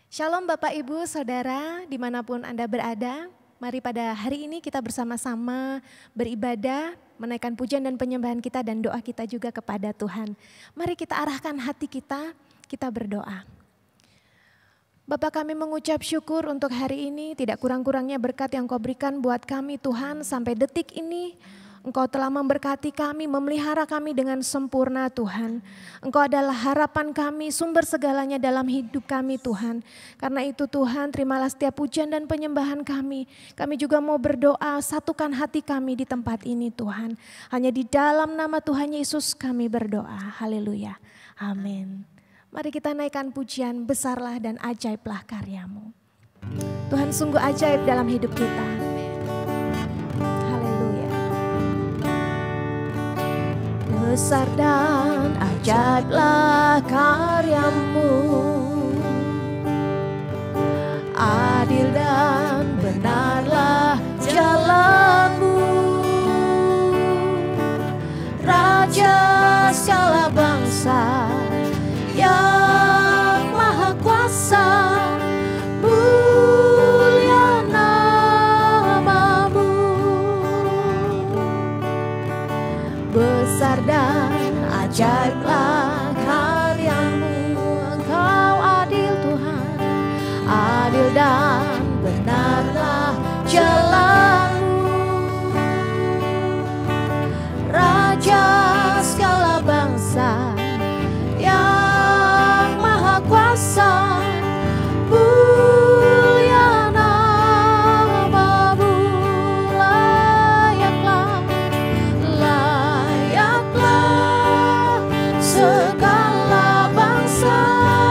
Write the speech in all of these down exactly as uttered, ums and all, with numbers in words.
Shalom Bapak Ibu Saudara dimanapun Anda berada. Mari pada hari ini kita bersama-sama beribadah, menaikkan pujian dan penyembahan kita dan doa kita juga kepada Tuhan. Mari kita arahkan hati kita, kita berdoa. Bapa, kami mengucap syukur untuk hari ini, tidak kurang-kurangnya berkat yang Kau berikan buat kami Tuhan sampai detik ini. Engkau telah memberkati kami, memelihara kami dengan sempurna Tuhan. Engkau adalah harapan kami, sumber segalanya dalam hidup kami Tuhan. Karena itu Tuhan, terimalah setiap pujian dan penyembahan kami. Kami juga mau berdoa, satukan hati kami di tempat ini Tuhan. Hanya di dalam nama Tuhan Yesus kami berdoa. Haleluya. Amin. Mari kita naikkan pujian, besarlah dan ajaiblah karyamu. Tuhan sungguh ajaib dalam hidup kita. Besar dan ajaiblah karyamu, adil dan benarlah jalanmu, Raja segala bangsa yang maha kuasa, mulia namamu. Besar dan ajaiblah karyamu, Engkau adil Tuhan, adil dan benarlah jalanmu, Raja segala bangsa yang maha kuasa, mulia namamu. Layaklah, layaklah segala bangsa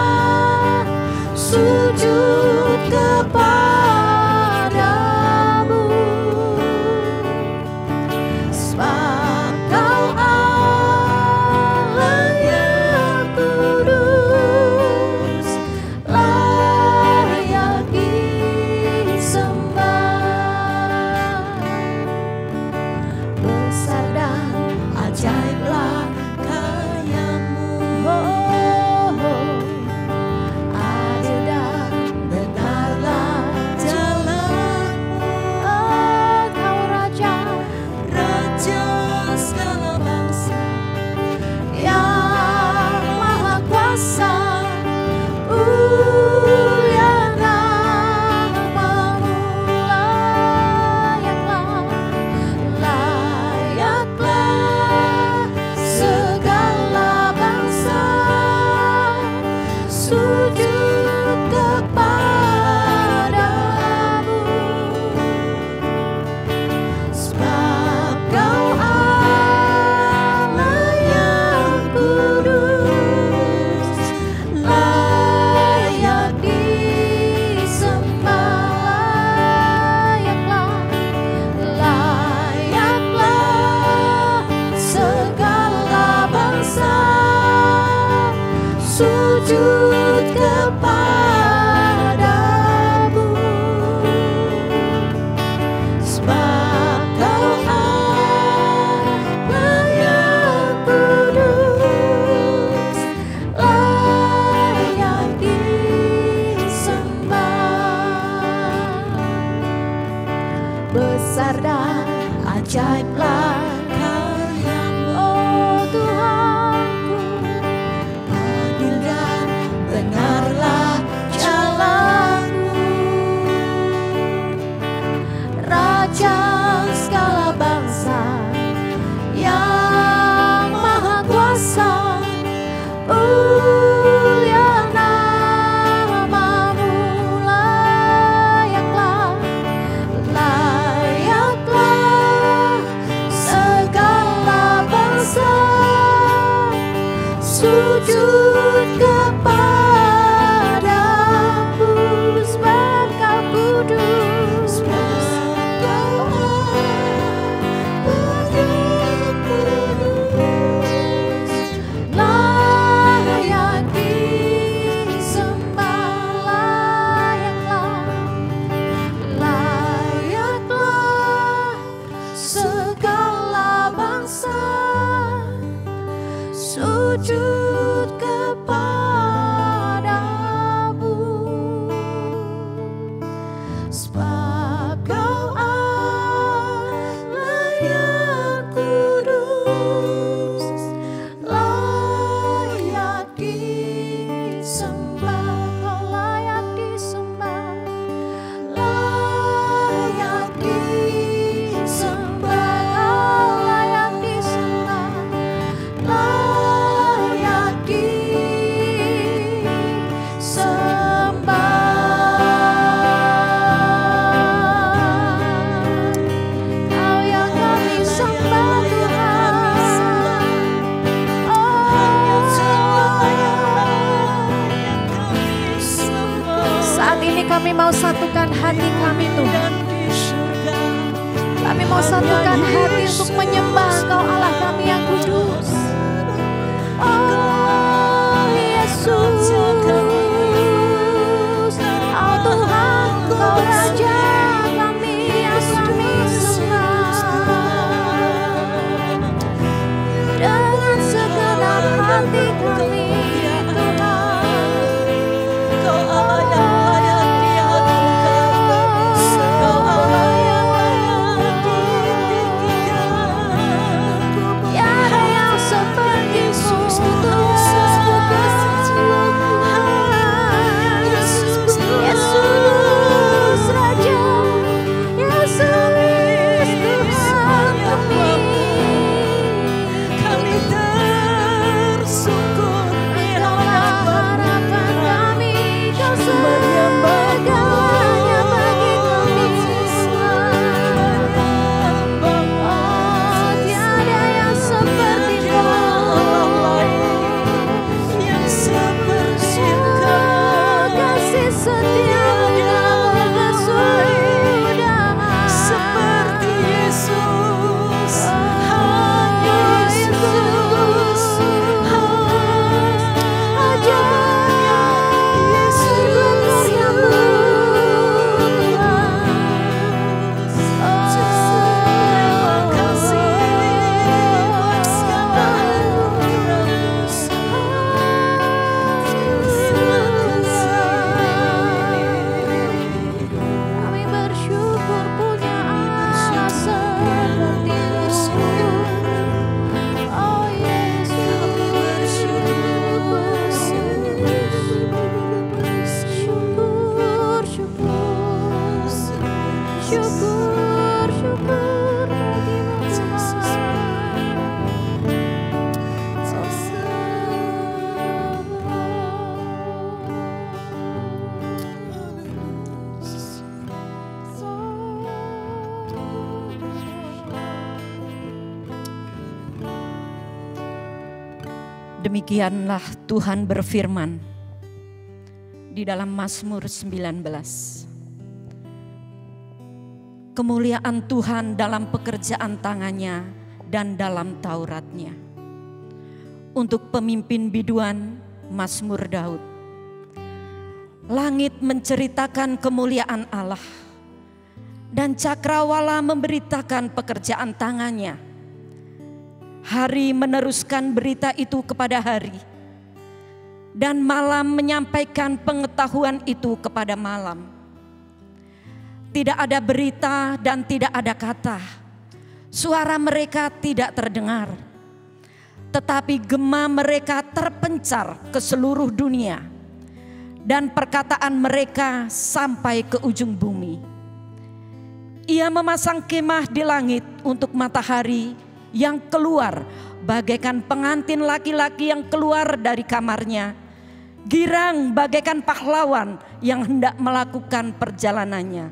sujud kepadamu, sebab Kau Allah yang kudus, layak disembah. Besar dan ajaiblah karyamu, oh, oh. Adil dan benarlah jalanmu, Engkau Raja, Raja segala bangsa yang maha kuasa, mulia namamu. Layaklah, layaklah segala bangsa sujud kepadamu, sebab Kau Allah yang kudus, layak disembah. Layaklah, layaklah segala bangsa sujud kepadamu, sebab Kau Allah yang kudus, layak disembah. Besar dan ajaiblah karyamu, oh Tuhanku, adil dan benarlah jalanmu, Raja segala bangsa yang maha kuasa, mulia namamu. Layaklah, layaklah segala bangsa sujud kepadamu, sebab Kau kudus, sebab Kau Allah yang kudus, layak disembah. Layaklah, layaklah segala bangsa sujud kepadamu. mau satukan hati kami Tuhan. Kami mau satukan hati untuk menyembah Engkau Allah kami yang kudus. Oh Yesus, oh Tuhan, Engkau Raja kami yang kami sembah. Dengan segenap hati kami Demikianlah Tuhan berfirman di dalam Mazmur sembilan belas. Kemuliaan Tuhan dalam pekerjaan tangannya dan dalam Tauratnya. Untuk pemimpin biduan, Mazmur Daud. Langit menceritakan kemuliaan Allah dan cakrawala memberitakan pekerjaan tangannya. Hari meneruskan berita itu kepada hari, dan malam menyampaikan pengetahuan itu kepada malam. Tidak ada berita dan tidak ada kata, suara mereka tidak terdengar. Tetapi gema mereka terpencar ke seluruh dunia, dan perkataan mereka sampai ke ujung bumi. Ia memasang kemah di langit untuk matahari yang keluar bagaikan pengantin laki-laki yang keluar dari kamarnya, girang bagaikan pahlawan yang hendak melakukan perjalanannya.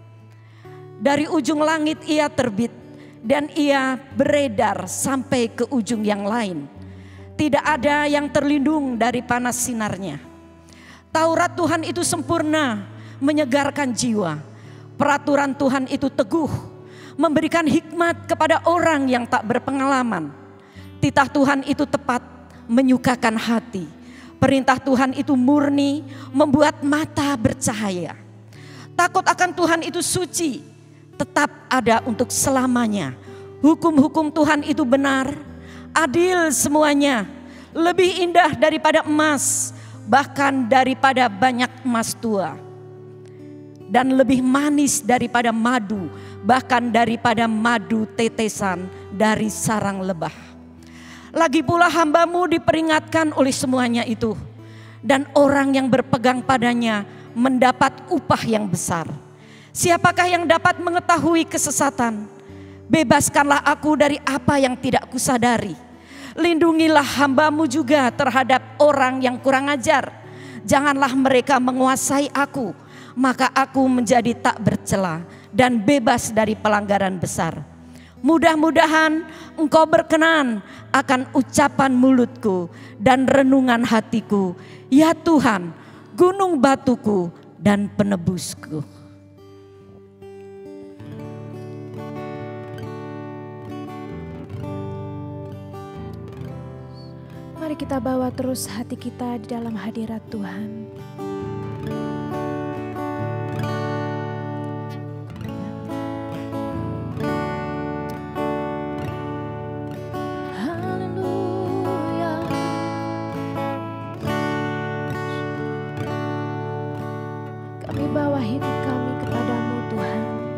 Dari ujung langit ia terbit dan ia beredar sampai ke ujung yang lain. Tidak ada yang terlindung dari panas sinarnya. Taurat Tuhan itu sempurna, menyegarkan jiwa. Peraturan Tuhan itu teguh, memberikan hikmat kepada orang yang tak berpengalaman. Titah Tuhan itu tepat, menyukakan hati. Perintah Tuhan itu murni, membuat mata bercahaya. Takut akan Tuhan itu suci, tetap ada untuk selamanya. Hukum-hukum Tuhan itu benar, adil semuanya. Lebih indah daripada emas, bahkan daripada banyak emas tua. Dan lebih manis daripada madu, bahkan daripada madu tetesan dari sarang lebah. Lagi pula hambamu diperingatkan oleh semuanya itu, dan orang yang berpegang padanya mendapat upah yang besar. Siapakah yang dapat mengetahui kesesatan? Bebaskanlah aku dari apa yang tidak kusadari. Lindungilah hambamu juga terhadap orang yang kurang ajar. Janganlah mereka menguasai aku, maka aku menjadi tak bercela dan bebas dari pelanggaran besar. Mudah-mudahan engkau berkenan akan ucapan mulutku dan renungan hatiku. Ya Tuhan, gunung batuku dan penebusku. Mari kita bawa terus hati kita di dalam hadirat Tuhan. Haleluya. Kami bawa hidup kami kepadamu Tuhan.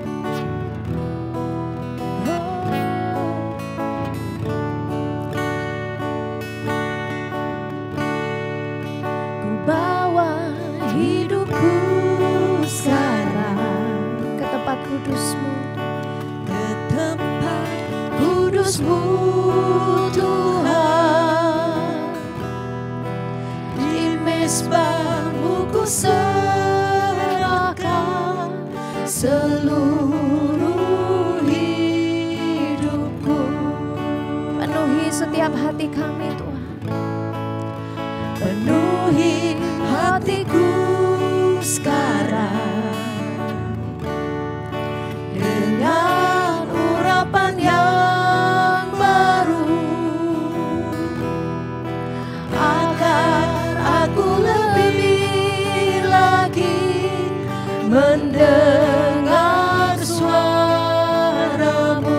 Bawa hidupku sekarang ke tempat kudus-Mu, ke tempat kudus-Mu Tuhan. Di mezbah-Mu ku serahkan seluruh hidupku. Penuhi setiap hati kami Tuhan. Penuhi hatiku sekarang dengan urapan yang baru, agar aku lebih lagi mendengar suara-Mu.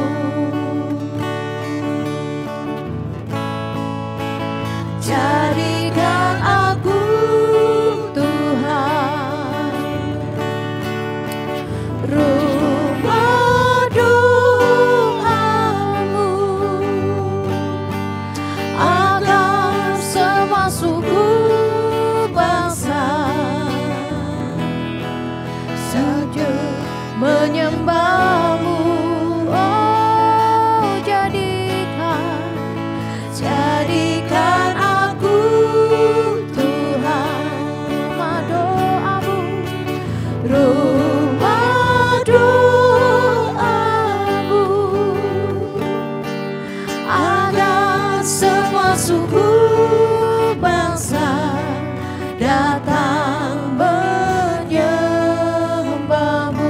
Jadikan aku Tuhan rumah doa-Mu, agar semua suku bangsa sujud menyembah-Mu. Oh, jadikan, jadikan aku Tuhan rumah doa-Mu, rumah doa-Mu, agar semua suku bangsa datang menyembah-Mu.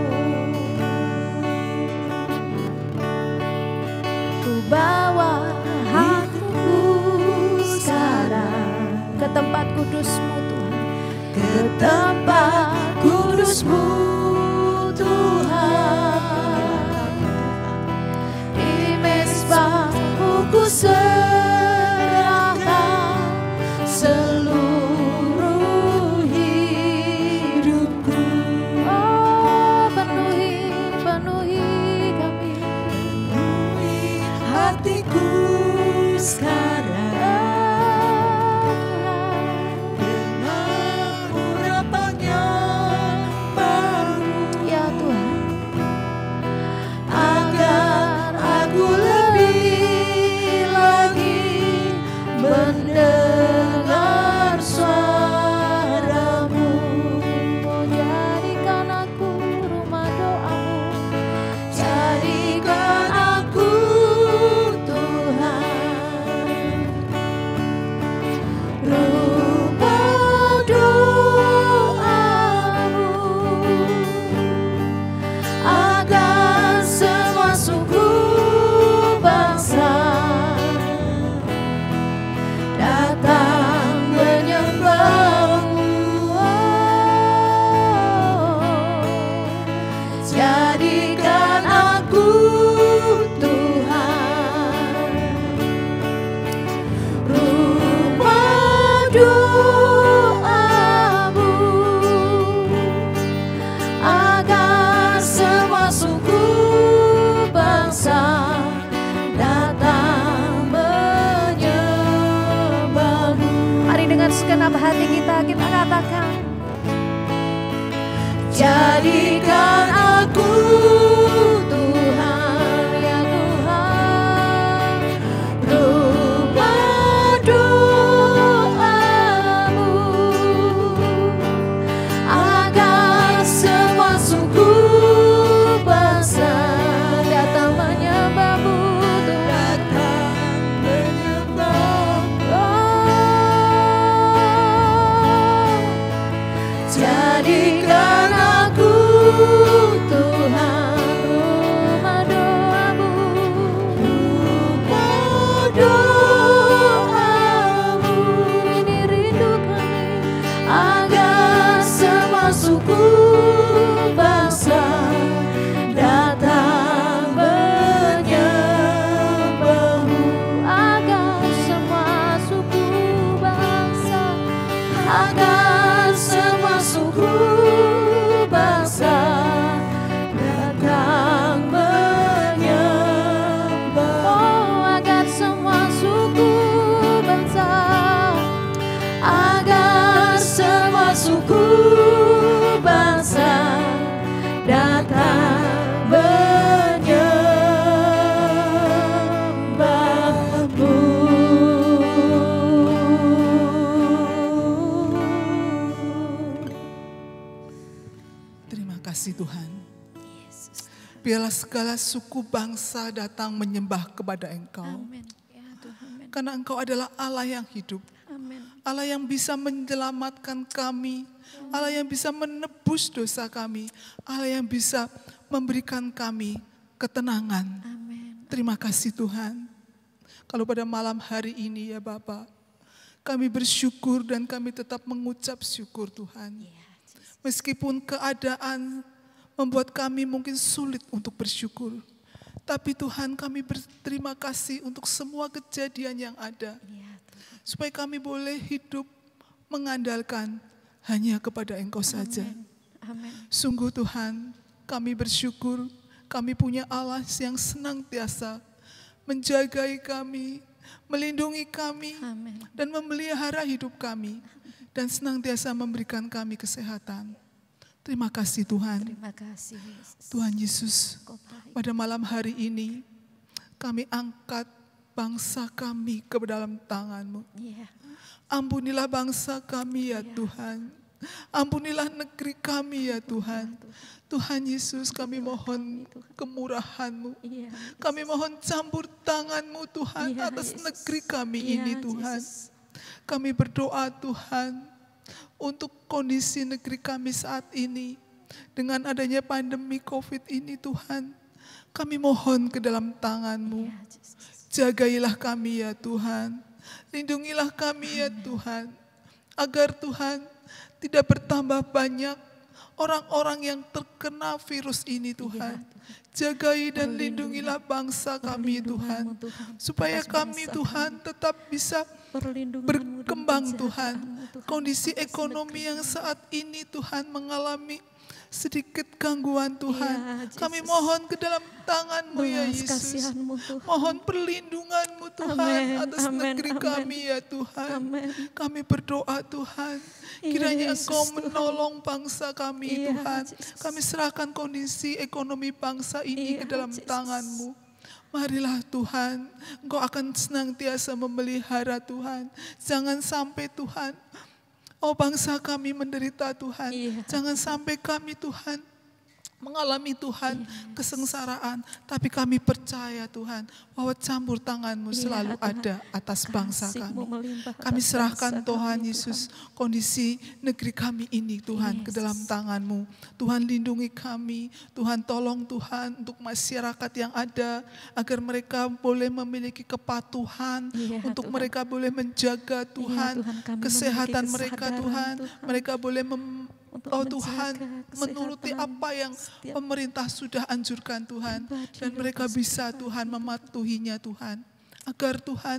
Ku bawa hatiku sekarang ke tempat kudus-Mu Tuhan, ke tempat kudus-Mu Tuhan. Di mezbah-Mu ku serahkan seluruh hidupku. Oh, penuhi, penuhi kami, penuhi hatiku sekarang dengan urapan yang baru, ya Tuhan, agar aku lebih lagi mendengar suara-Mu. Jadikan aku rumah doa-Mu, jadikan aku Tuhan rumah doa-Mu, agar semua suku bangsa datang menyembah-Mu. Oh, jadikan aku Tuhan rumah doa-Mu, agar semua suku bangsa datang menyembah-Mu. Mari dengan segenap hati kita, kita katakan, jadikan aku Tuhan, ya Tuhan, rumah doa-Mu, agar semua suku bangsa datang menyembah-Mu, datang menyembah-Mu. Oh, jadi kasih Tuhan. Yesus. Biarlah segala suku bangsa datang menyembah kepada Engkau. Amin. Ya Tuhan. Amin. Karena Engkau adalah Allah yang hidup. Amin. Allah yang bisa menyelamatkan kami. Allah yang bisa menebus dosa kami. Allah yang bisa memberikan kami ketenangan. Amin. Terima kasih Tuhan. Kalau pada malam hari ini ya Bapa, kami bersyukur dan kami tetap mengucap syukur Tuhan. Meskipun keadaan membuat kami mungkin sulit untuk bersyukur. Tapi Tuhan, kami berterima kasih untuk semua kejadian yang ada. Supaya kami boleh hidup mengandalkan hanya kepada Engkau saja. Amin. Sungguh Tuhan, kami bersyukur kami punya Allah yang senantiasa menjagai kami, melindungi kami, Amin. dan memelihara hidup kami, dan senantiasa memberikan kami kesehatan. Terima kasih Tuhan. Terima kasih Yesus. Tuhan Yesus, Kau baik. pada malam hari ini kami angkat bangsa kami ke dalam tangan-Mu. Iya. Ampunilah bangsa kami ya Tuhan. Ampunilah negeri kami ya Tuhan. Tuhan Yesus, kami mohon kemurahan-Mu. Iya. Kami mohon campur tangan-Mu Tuhan Iya, atas Yesus. negeri kami Iya, ini Tuhan. Yesus. Kami berdoa Tuhan untuk kondisi negeri kami saat ini. Dengan adanya pandemi COVID ini Tuhan, kami mohon ke dalam tangan-Mu. Iya, Yesus. Jagailah kami ya Tuhan. Lindungilah kami ya Tuhan. Agar Tuhan tidak bertambah banyak orang-orang yang terkena virus ini Tuhan. Jagai dan lindungilah bangsa kami Tuhan. Supaya kami Tuhan tetap bisa berkembang Tuhan. Kondisi ekonomi yang saat ini Tuhan mengalami sedikit gangguan Tuhan. Ya, Kami Yesus. mohon ke dalam tangan-Mu ya Belas Yesus. kasihan-Mu, Tuhan. Mohon perlindungan-Mu Tuhan Amin, atas amin, negeri amin. kami ya Tuhan. Amin. Kami berdoa Tuhan, kiranya Yesus, Engkau Tuhan. menolong bangsa kami Iya, Tuhan. Yesus. Kami serahkan kondisi ekonomi bangsa ini Iya, ke dalam Yesus. tangan-Mu. Marilah Tuhan, Engkau akan senantiasa memelihara Tuhan. Jangan sampai Tuhan, oh bangsa kami menderita Tuhan. Iya. Jangan sampai kami Tuhan mengalami Tuhan kesengsaraan. Tapi kami percaya Tuhan bahwa campur tangan-Mu Iya, selalu Tuhan. ada atas bangsa Kasih-Mu kami. melimpah Kami atas serahkan bangsa Tuhan kami, Yesus kondisi negeri kami ini Tuhan ke Yesus. dalam tangan-Mu. Tuhan lindungi kami, Tuhan tolong Tuhan untuk masyarakat yang ada agar mereka boleh memiliki kepatuhan, Iya, untuk Tuhan. mereka boleh menjaga Tuhan, Tuhan, kami kesehatan memiliki mereka kesadaran, Tuhan. Tuhan. Mereka boleh mem- Untuk oh menjaga Tuhan kesehatan menuruti apa yang setiap pemerintah sudah anjurkan Tuhan. pribadi Dan dan mereka pasti bisa Tuhan mematuhinya Tuhan. Agar Tuhan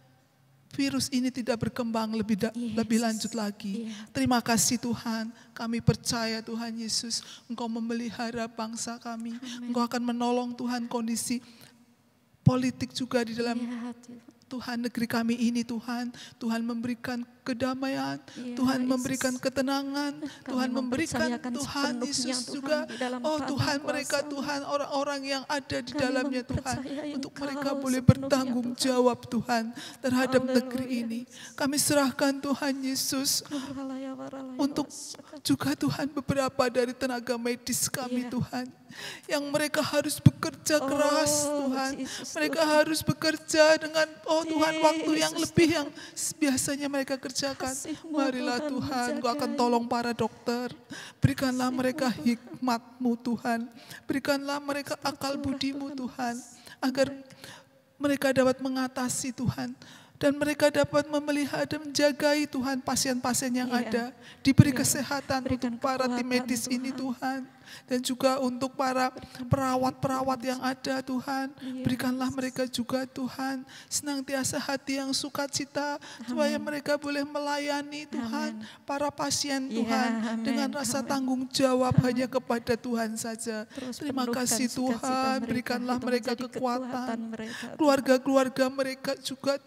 virus ini tidak berkembang lebih da- Yes. lebih lanjut lagi. Iya. Terima kasih Tuhan. Kami percaya Tuhan Yesus, Engkau memelihara bangsa kami. Engkau akan menolong Tuhan kondisi politik juga di dalam Iya, Tuhan. Tuhan negeri kami ini Tuhan. Tuhan memberikan kedamaian, Iya, Tuhan Yesus. memberikan ketenangan, Tuhan memberikan mempercayakan Tuhan sepenuhnya, Yesus Tuhan, juga. di dalam Oh tangan Tuhan mereka kuasa-Mu. Tuhan orang-orang yang ada di Kami dalamnya Tuhan. mempercayai Untuk Engkau mereka boleh sepenuhnya, bertanggung Tuhan. jawab Tuhan terhadap Haleluya. negeri ini. Kami serahkan Tuhan Yesus Waralaya, waralaya, untuk wasaka. juga Tuhan beberapa dari tenaga medis kami Iya. Tuhan. Yang mereka harus bekerja Oh, keras Tuhan. Jesus, Mereka Tuhan. harus bekerja dengan oh Tuhan waktu yang Jesus, lebih yang biasanya mereka kerjakan. Kasih-Mu, Marilah Tuhan, Tuhan, Engkau akan menjagai. tolong para dokter. Berikanlah mereka hikmat-Mu Tuhan. Berikanlah mereka akal budi-Mu Tuhan. Agar mereka dapat mengatasi Tuhan. Dan mereka dapat memelihara dan menjagai Tuhan pasien-pasien yang Iya. ada. Diberi Iya. kesehatan Berikan untuk para tim kekuatan, medis Tuhan. ini Tuhan. Dan juga untuk para perawat-perawat yang ada Tuhan. Iya, Berikanlah mereka juga Tuhan. Senantiasa hati yang sukacita. Supaya mereka boleh melayani Tuhan. Para pasien Iya, Tuhan. amin, Dengan rasa amin. tanggung jawab hanya kepada Tuhan saja. Terus Terima penuhkan kasih sukacita Tuhan. mereka, Berikanlah itu mereka menjadi kekuatan. kekuatan mereka, Tuhan. Keluarga-keluarga mereka juga Tuhan.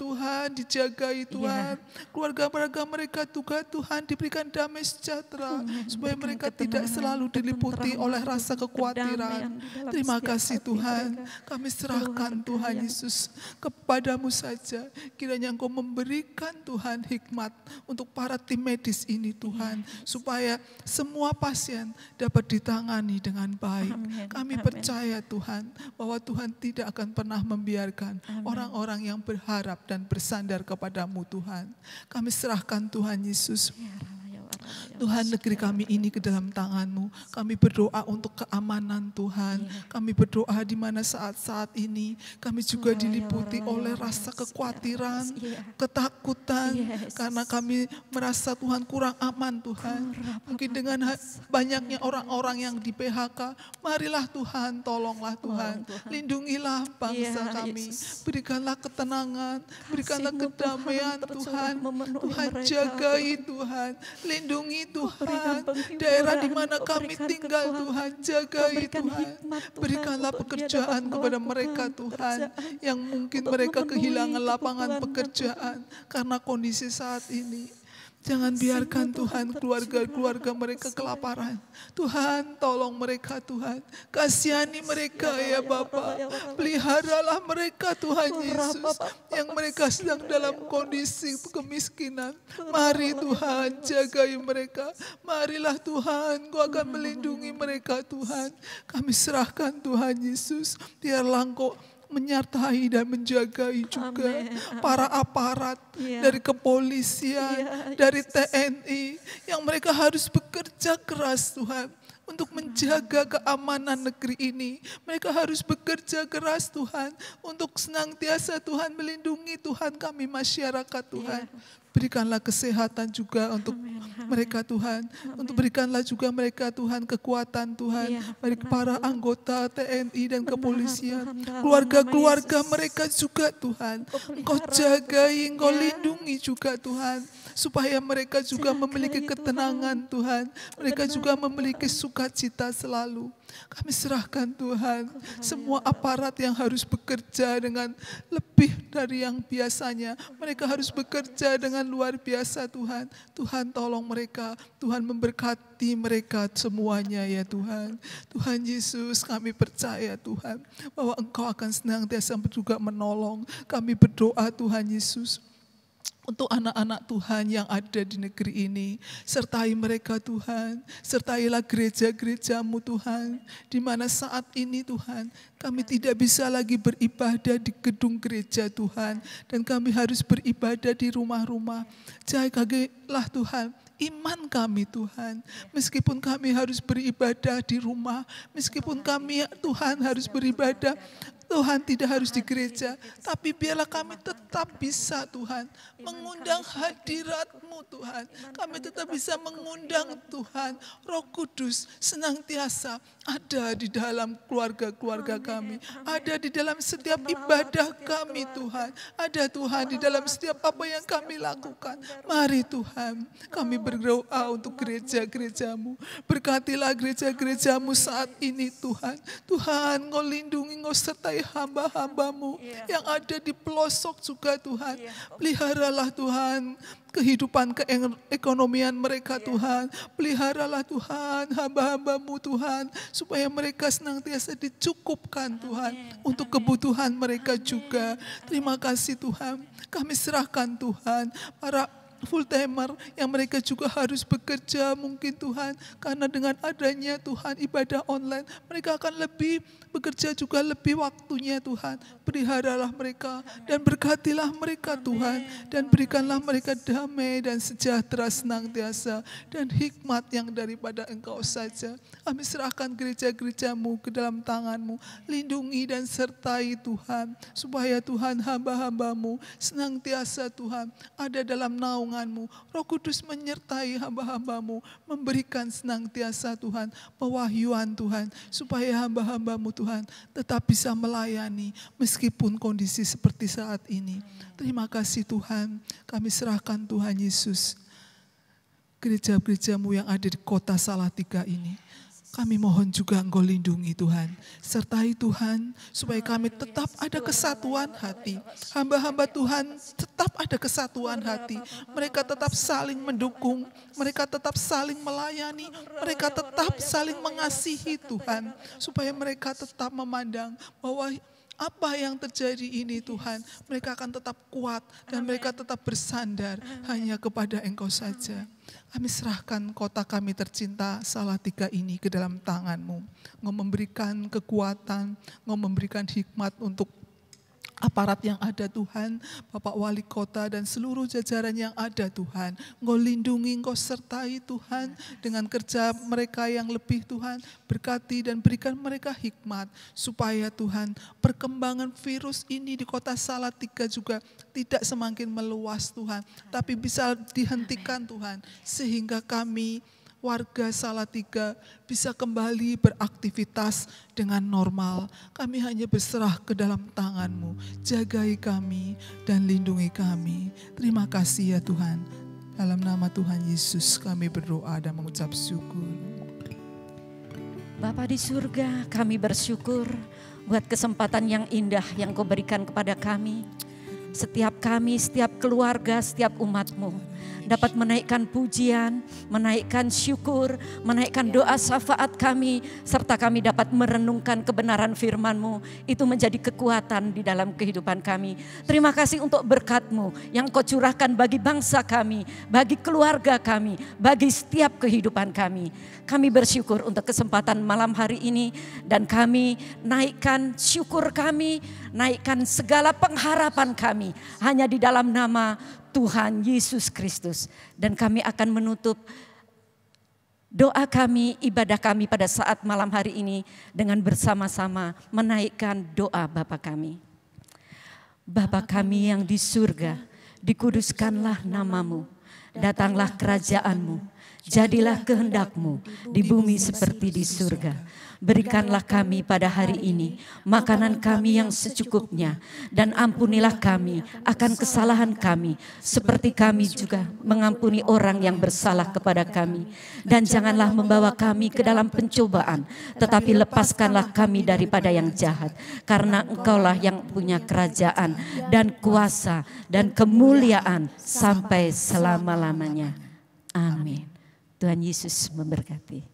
Tuhan dijagai Tuhan. Keluarga-keluarga mereka juga Tuhan diberikan damai sejahtera. Supaya mereka tidak selalu diliputi oleh rasa kekhawatiran. Terima kasih Tuhan. Kami serahkan Tuhan Yesus kepadamu saja. Kiranya Engkau memberikan Tuhan hikmat untuk para tim medis ini Tuhan. Supaya semua pasien dapat ditangani dengan baik. Kami percaya Tuhan bahwa Tuhan tidak akan pernah membiarkan orang-orang yang berharap dan bersandar kepadamu Tuhan. Kami serahkan Tuhan Yesus. Tuhan, negeri kami ini ke dalam tangan-Mu. Kami berdoa untuk keamanan Tuhan. Kami berdoa di mana saat-saat ini kami juga diliputi oleh rasa kekhawatiran, ketakutan, karena kami merasa Tuhan kurang aman Tuhan. Mungkin dengan banyaknya orang-orang yang di P H K, marilah Tuhan, tolonglah Tuhan. Lindungilah bangsa kami. Berikanlah ketenangan, berikanlah kedamaian Tuhan. Tuhan jagai Tuhan. Lindungi Tuhan, daerah di mana kami tinggal Tuhan, jagai Tuhan. Berikanlah pekerjaan kepada mereka Tuhan, yang mungkin mereka kehilangan lapangan pekerjaan karena kondisi saat ini. Jangan biarkan Tuhan keluarga-keluarga mereka kelaparan. Tuhan tolong mereka Tuhan. Kasihani mereka ya Bapa. Peliharalah mereka Tuhan Yesus. Yang mereka sedang dalam kondisi kemiskinan. Mari Tuhan jagai mereka. Marilah Tuhan Engkau akan melindungi mereka Tuhan. Kami serahkan Tuhan Yesus. Biarlah Engkau menyertai dan menjagai juga Amen. Para aparat yeah. dari kepolisian, yeah. dari T N I yang mereka harus bekerja keras Tuhan untuk menjaga keamanan negeri ini. Mereka harus bekerja keras Tuhan untuk senantiasa Tuhan melindungi Tuhan kami masyarakat Tuhan. Yeah. Berikanlah kesehatan juga untuk Amen. Mereka Tuhan. Amen. Untuk berikanlah juga mereka Tuhan kekuatan Tuhan. Ya, bagi para anggota T N I dan benar, kepolisian. Keluarga-keluarga mereka juga Tuhan. Engkau jagai, Engkau ya. Lindungi juga Tuhan. Supaya mereka juga jagai memiliki ketenangan Tuhan. Tuhan. Mereka benar, juga memiliki sukacita selalu. Kami serahkan Tuhan semua aparat yang harus bekerja dengan lebih dari yang biasanya. Mereka harus bekerja dengan luar biasa Tuhan. Tuhan tolong mereka. Tuhan memberkati mereka semuanya ya Tuhan. Tuhan Yesus, kami percaya Tuhan bahwa Engkau akan senantiasa juga menolong. Kami berdoa Tuhan Yesus. Untuk anak-anak Tuhan yang ada di negeri ini, sertai mereka Tuhan, sertailah gereja-gereja-Mu Tuhan, di mana saat ini Tuhan, kami tidak bisa lagi beribadah di gedung gereja Tuhan, dan kami harus beribadah di rumah-rumah. Jagalah Tuhan iman kami Tuhan, meskipun kami harus beribadah di rumah, meskipun kami Tuhan harus beribadah, Tuhan tidak harus di gereja, tapi biarlah kami tetap bisa Tuhan mengundang hadirat-Mu Tuhan. Kami tetap bisa mengundang Tuhan, Roh Kudus senantiasa ada di dalam keluarga-keluarga kami. Ada di dalam setiap ibadah kami Tuhan. Ada Tuhan di dalam setiap apa yang kami lakukan. Mari Tuhan, kami berdoa untuk gereja-gereja-Mu. Berkatilah gereja-gereja-Mu saat ini Tuhan. Tuhan, Engkau lindungi, Engkau sertai hamba-hamba-Mu yang ada di pelosok juga Tuhan. Peliharalah Tuhan kehidupan keekonomian mereka Tuhan. Peliharalah Tuhan hamba-hamba-Mu Tuhan, supaya mereka senantiasa dicukupkan Tuhan untuk kebutuhan mereka juga. Terima kasih Tuhan. Kami serahkan Tuhan para full timer yang mereka juga harus bekerja mungkin Tuhan, karena dengan adanya Tuhan ibadah online mereka akan lebih bekerja juga lebih waktunya Tuhan. Peliharalah mereka dan berkatilah mereka Tuhan, dan berikanlah mereka damai dan sejahtera senantiasa dan hikmat yang daripada Engkau saja. Kami serahkan gereja-gereja-Mu ke dalam tangan-Mu. Lindungi dan sertai Tuhan, supaya Tuhan hamba-hamba-Mu senantiasa Tuhan ada dalam naungan-Mu. Roh Kudus menyertai hamba-hamba-Mu, memberikan senantiasa Tuhan pewahyuan Tuhan, supaya hamba-hamba-Mu Tuhan tetap bisa melayani meskipun kondisi seperti saat ini. Terima kasih Tuhan, kami serahkan Tuhan Yesus gereja-gereja-Mu yang ada di kota Salatiga ini. Kami mohon juga Engkau lindungi Tuhan. Sertai Tuhan supaya kami tetap ada kesatuan hati. Hamba-hamba Tuhan tetap ada kesatuan hati. Mereka tetap saling mendukung. Mereka tetap saling melayani. Mereka tetap saling mengasihi Tuhan. Supaya mereka tetap memandang bahwa apa yang terjadi ini Tuhan, mereka akan tetap kuat dan mereka tetap bersandar hanya kepada Engkau saja. Kami serahkan kota kami tercinta Salatiga ini ke dalam tangan-Mu. Engkau memberikan kekuatan, Engkau memberikan hikmat untuk aparat yang ada Tuhan, Bapak Wali Kota dan seluruh jajaran yang ada Tuhan. Engkau lindungi, Engkau sertai Tuhan dengan kerja mereka yang lebih Tuhan. Berkati dan berikan mereka hikmat supaya Tuhan perkembangan virus ini di kota Salatiga juga tidak semakin meluas Tuhan. Tapi bisa dihentikan Tuhan sehingga kami warga Salatiga bisa kembali beraktivitas dengan normal. Kami hanya berserah ke dalam tangan-Mu. Jagai kami dan lindungi kami. Terima kasih ya Tuhan. Dalam nama Tuhan Yesus kami berdoa dan mengucap syukur. Bapa di surga, kami bersyukur buat kesempatan yang indah yang Kau berikan kepada kami. Setiap kami, setiap keluarga, setiap umat-Mu dapat menaikkan pujian, menaikkan syukur, menaikkan doa syafaat kami, serta kami dapat merenungkan kebenaran firman-Mu. Itu menjadi kekuatan di dalam kehidupan kami. Terima kasih untuk berkat-Mu yang Kau curahkan bagi bangsa kami, bagi keluarga kami, bagi setiap kehidupan kami. Kami bersyukur untuk kesempatan malam hari ini dan kami naikkan syukur kami, naikkan segala pengharapan kami hanya di dalam nama Tuhan Yesus Kristus. Dan kami akan menutup doa kami, ibadah kami pada saat malam hari ini dengan bersama-sama menaikkan doa Bapa kami. Bapa kami yang di surga, dikuduskanlah nama-Mu, datanglah kerajaan-Mu, jadilah kehendak-Mu di bumi seperti di surga. Berikanlah kami pada hari ini makanan kami yang secukupnya, dan ampunilah kami akan kesalahan kami seperti kami juga mengampuni orang yang bersalah kepada kami. Dan janganlah membawa kami ke dalam pencobaan, tetapi lepaskanlah kami daripada yang jahat, karena Engkaulah yang punya kerajaan dan kuasa dan kemuliaan sampai selama-lamanya. Amin. Tuhan Yesus memberkati.